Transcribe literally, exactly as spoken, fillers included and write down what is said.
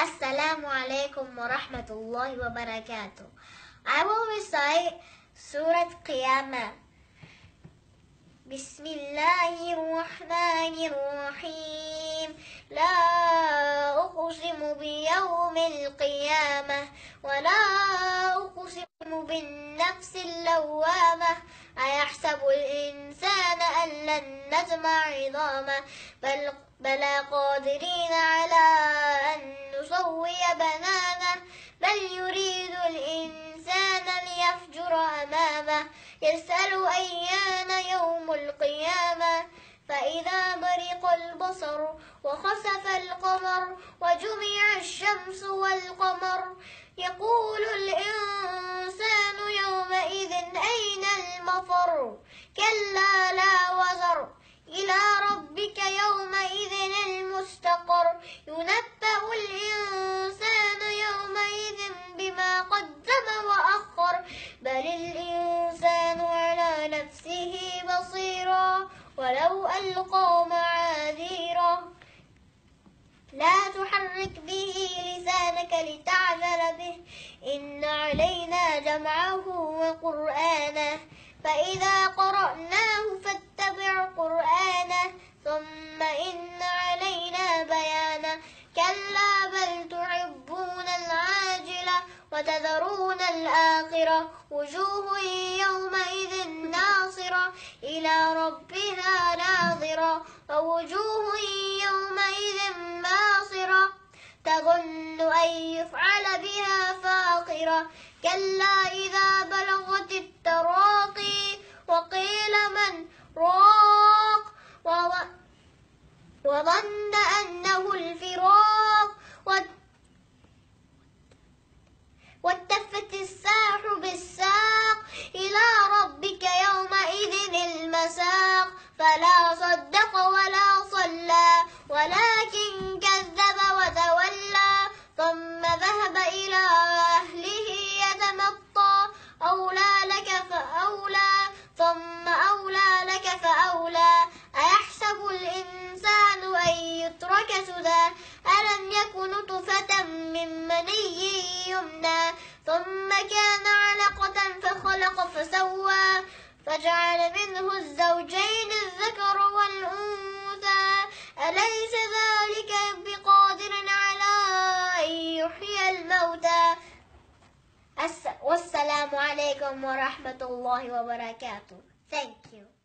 Assalamu alaikum wa rahmatullahi wa barakatuh. I will recite Surah Qiyamah. Bismillahirrahmanirrahim. La uqsimu biyawmil qiyamah wa la uqsimu bin nafsil lawwamah. أيحسب الإنسان أن لن نجمع عظامه بل بلى قادرين على أن نسوي بنانه بل يريد الإنسان ليفجر أمامه يسأل أيان يوم القيامة فإذا برق البصر وخسف القمر وجمع الشمس والقمر يقول الإنسان يومئذ أين المفر كلا لا وزر إلى ربك يومئذ المستقر ينبأ الإنسان يومئذ بما قدم وأخر بل الإنسان على نفسه بصيرا ولو ألقى معاذيرا لا تحرك به لسانك لتعجل به إن علينا جمعه وقرآنه فإذا قرأناه فاتبع قرآنه ثم إن علينا بيانه كلا بل تحبون العاجلة وتذرون الآخرة وجوه يومئذ ناصرة إلى ربها ناظرة ووجوه يومئذ باصرة تظن أن يفعل بها فاقرة كلا إذا بلغت التراقي وقيل من راق وظن أنه الفراق والتفت الساق بالساق إلى ربك يومئذ المساق فلا صدق ولا صلى ولكن كذب وتولى ثم ذهب إلى أهله يتمطى أولى لك فأولى ثم أولى لك فأولى أيحسب الإنسان أن يترك سدى ألم يك نطفة من مني يمنى ثم كان علقة فخلق فسوى فجعل منه الزوجين الذكر والأنثى أليس ذلك بقادر على أن يحيي الموتى والسلام عليكم ورحمة الله وبركاته. Thank you.